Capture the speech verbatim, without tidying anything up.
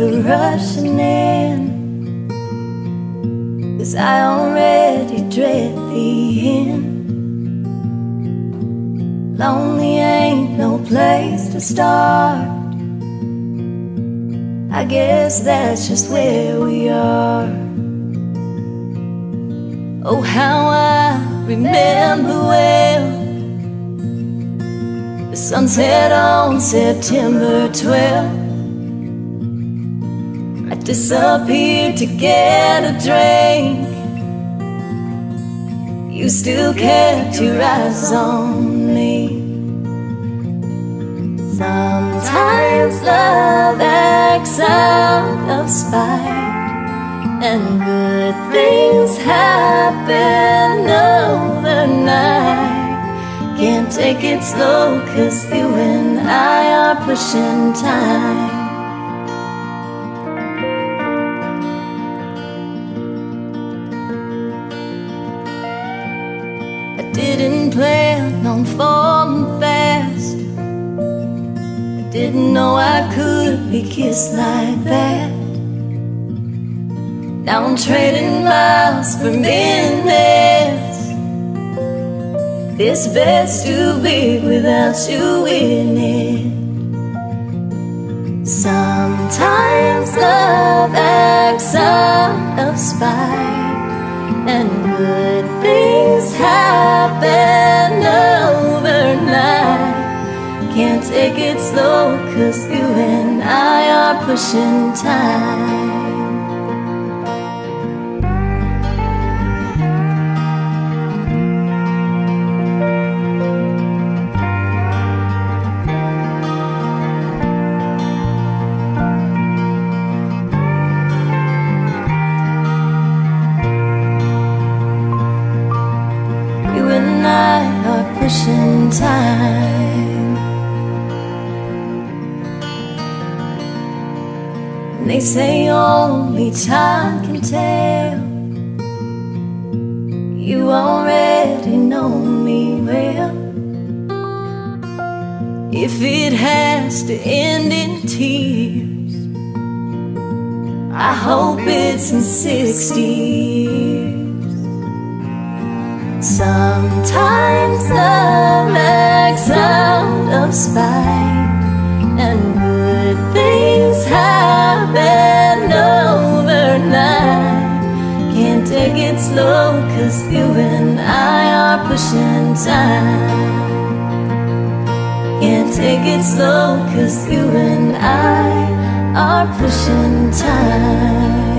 for rushing in, 'cause I already dread the end. Lonely ain't no place to start. I guess that's just where we are. Oh, how I remember well the sunset on September twelfth. I disappeared to get a drink. You still kept your eyes on me. Sometimes love acts out of spite, and good things happen overnight. Can't take it slow, 'cause you and I are pushing time. I didn't plan on falling fast. I didn't know I could be kissed like that. Now I'm trading miles for minutes. This bed's too big without you in it. Sometimes love acts out of spite, and good things happen overnight. Can't take it slow, 'cause you and I are pushing time. Pushing time. And they say only time can tell. You already know me well. If it has to end in tears, I hope it's in sixty years. Sometimes love acts out of spite, and good things happen overnight. Can't take it slow, 'cause you and I are pushing time. Can't take it slow, 'cause you and I are pushing time.